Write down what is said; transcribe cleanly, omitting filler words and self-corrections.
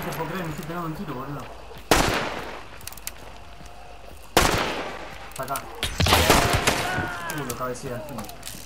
te puedo creer, me estoy pegando un tiro, boludo. Está acá. Lo cabeceé al fin.